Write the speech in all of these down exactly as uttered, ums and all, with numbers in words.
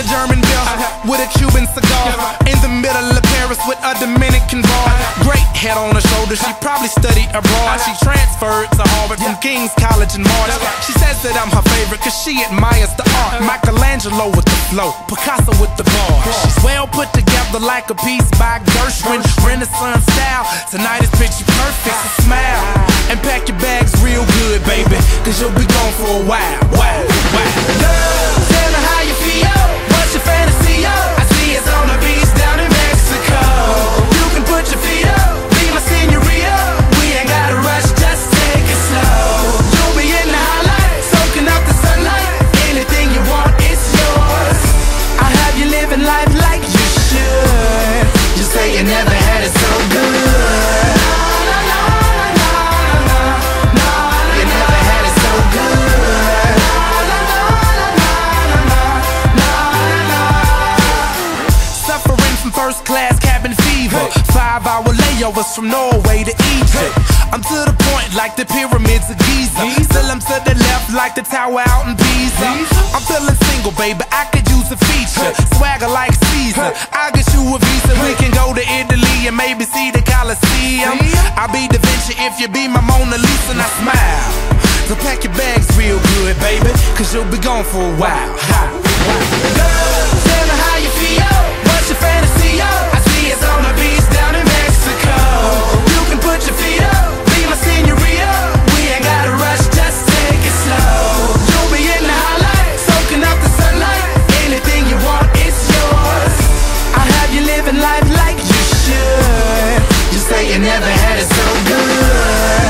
German beer with a Cuban cigar. In the middle of Paris with a Dominican bar. Great head on her shoulder, she probably studied abroad. She transferred to Harvard from King's College in March. She says that I'm her favorite cause she admires the art. Michelangelo with the flow, Picasso with the bar. She's well put together like a piece by Gershwin, Renaissance style. Tonight is picture perfect, so smile and pack your bags real good, baby, cause you'll be gone for a while. Wow, wow. Girl, tell me how you feel. What's your fantasy, yo? I see it's on the beach down in Mexico. You can put your feet up, be my senorita. We ain't gotta rush, just take it slow. You'll be in the highlight, soaking up the sunlight. Anything you want, it's yours. I'll have you living life like you should. You say you never had it so good. First class cabin fever, five hour layovers from Norway to Egypt. I'm to the point like the pyramids of Giza. Still I'm to the left like the tower out in Pisa. I'm feeling single, baby, I could use a feature. Swagger like Caesar, I'll get you a visa. We can go to Italy and maybe see the Colosseum. I'll be Da Vinci if you be my Mona Lisa and I smile. So pack your bags real good, baby, cause you'll be gone for a while. Girl, tell me how you feel. What's your fantasy, yo? I see it's on the beach down in Mexico. You can put your feet up, be my senorita. We ain't gotta rush, just take it slow. You'll be in the highlight, soaking up the sunlight. Anything you want, it's yours. I'll have you living life like you should. You say you never had it so good.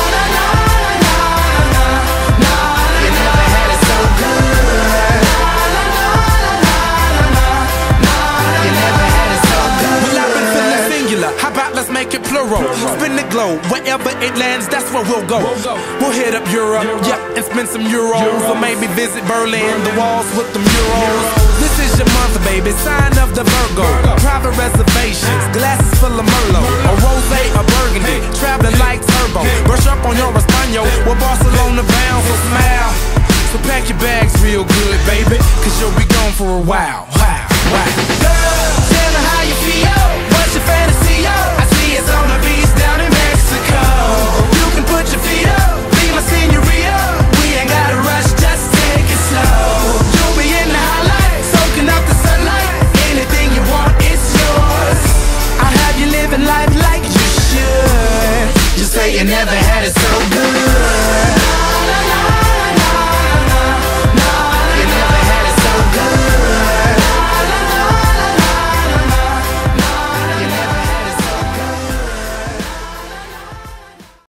Let's make it plural. Spin the globe, wherever it lands, that's where we'll go. We'll hit up Europe, yeah, and spend some euros. Or maybe visit Berlin, the walls with the murals. This is your month, baby, sign of the Virgo. Private reservations, glasses full of Merlot. A rosé, a burgundy, traveling like turbo. Brush up on your Espanol, we're Barcelona bound, so smile. So pack your bags real good, baby, cause you'll be gone for a while. Wow, wow. Girl, tell me how you feel. What's your fantasy, yo? I see it's on the beach down in Mexico. You can put your feet up, be my senorita. We ain't gotta rush, just take it slow. You'll be in the highlight, soaking up the sunlight. Anything you want, it's yours. I'll have you living life like you should. You say you never had it so good.